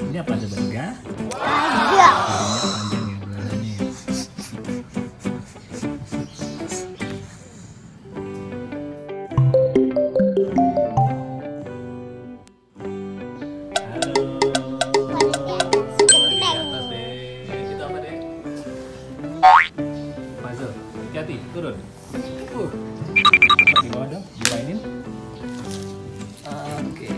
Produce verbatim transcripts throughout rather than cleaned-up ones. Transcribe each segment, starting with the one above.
Ini apa coba ga? Ada. Panjang ya belalainya. Puzzle, hati-hati, turun. Uh, di bawah dong, dimainin. Oke.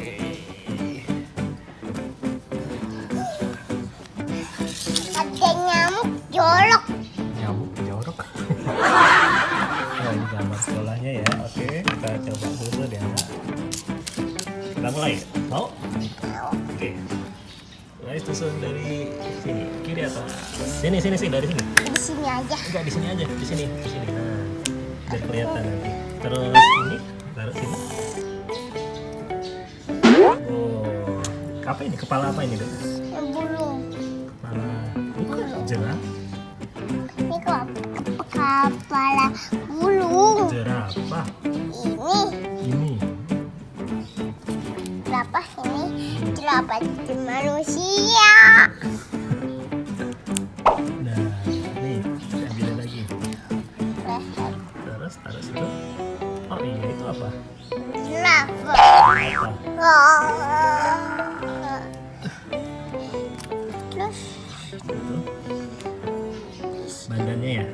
Ada nyamuk jorok. Nyamuk jorok. Oh, ini gambar sekolahnya ya. Oke, kita coba susun ya. Kita mulai. Mau? Oke. Mulai susun dari sini, kiri atau sini, sini sih dari sini. Di sini aja. Enggak, di sini aja, di sini, di sini. Nah, biar kelihatan nanti. Terus ini taruh sini. Oh, apa ini? Kepala apa ini, Dok? Burung. Kepala bukan jerah. Ini kok kepala burung. Jerapah. Ini Ini. berapa ini? Berapa di manusia? Nah, nih, kita ambil lagi. Leher. Terus taruh situ. Oh iya, itu apa? Lava. Apa? Terus Itu. Badannya ya.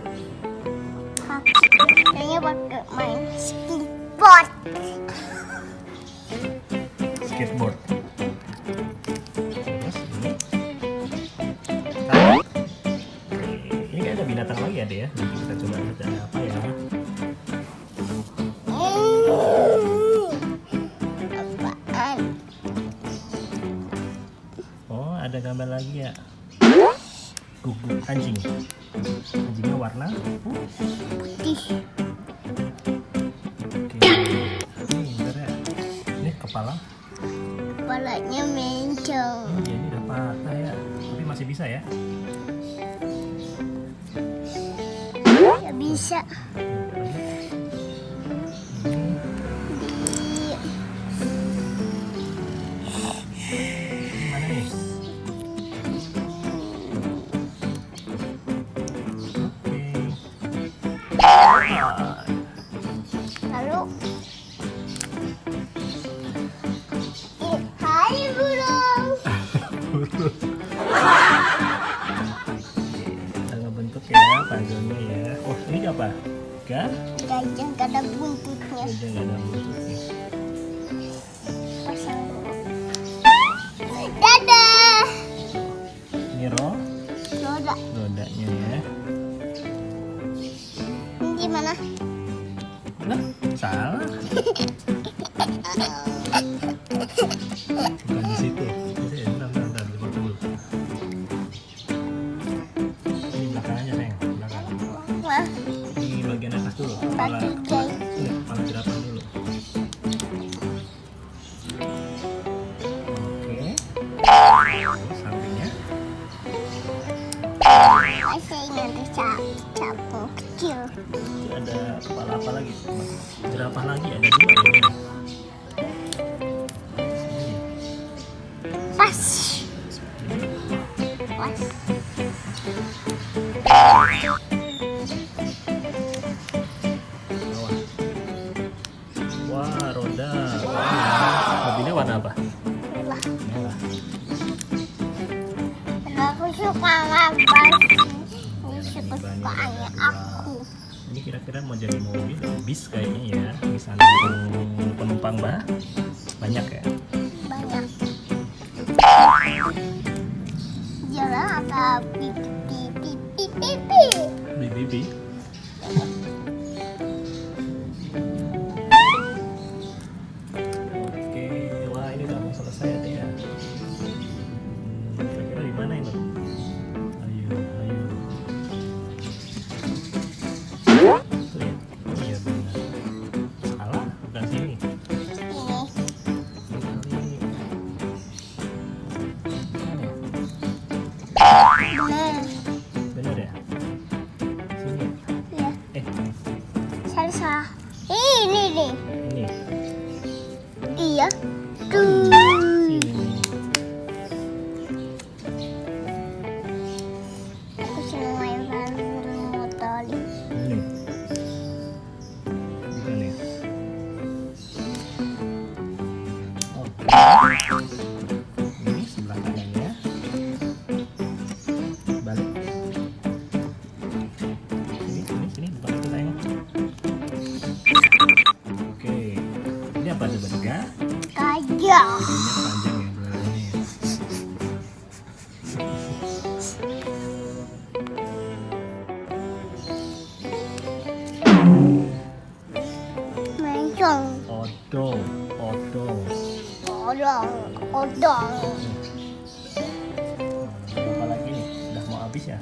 kayaknya pakai main skateboard. Skateboard. Terus ini. Taruh. Oke, ini kayak ada binatang lagi ada ya. Nanti kita coba lihat ada apa ya. Apaan? Oh, ada gambar lagi ya. Guguk anjing. Anjingnya warna Putih. oke. Ini bentar ya. Ini kepala. Kepalanya mencong. Oh, ya, ini udah patah ya. Tapi masih bisa ya. Ya bisa. Mana nih? Lalu Ih, hai burung. Kita ngebentuk ya puzzle-nya ya. Oh, ini apa? Gak? Gajah gak ada buntutnya. Gajah nggak ada bentuknya. Pasang dulu. Dadah. Ini roh, Roda. rodanya ya. Ini gimana? Lah, salah. Bukan di situ. Di sini, bentar, bentar, bentar, dibuat dulu. Ini belakangnya sayang, belakang. Wah, Ini bagian atas dulu. Kepala, batu kepala, jahit. ini, kepala jerapah dulu. Oke. Terus sampingnya. Masih ingat capung kecil. Itu ada kepala apa lagi? Jerapah lagi ada dua ini. Sini. Pas. Pas. Bawah. Wah, roda. Mobilnya warna apa? Wah, Merah. aku suka ngabas. Ini kesukaannya aku. Ini kira-kira mau jadi mobil, bis kayaknya ya. Bisa nampung penumpang bah. Banyak ya. Banyak. Jalan apa pipi pipi pipi pipi. Bibi. Oke, wah ini udah mau selesai ya. Hmm, kira-kira di mana ini? Ayo, ayo. Tuh ya. Oh iya benar. Salah, bukan sini. Ini Ini kali. Apa lagi nih? Udah mau habis ya?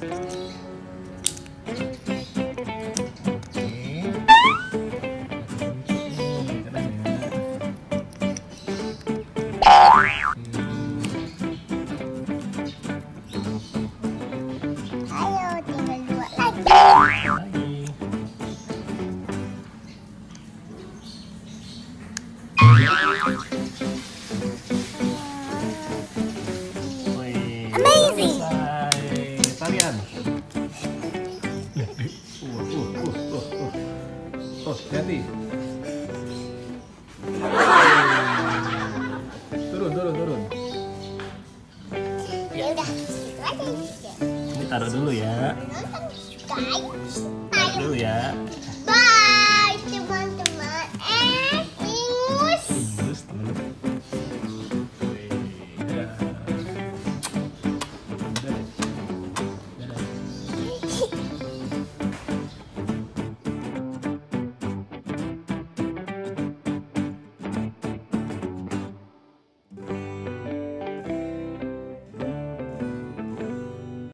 Ayo, tinggal dua lagi. Lagi. Wih, Amazing. selesai. Tarian. Uh, uh, uh, uh, uh. Oh, hati. Turun, turun, turun. Ya udah, itu aja. Ini taruh dulu ya. Nonton guys. Taruh dulu ya.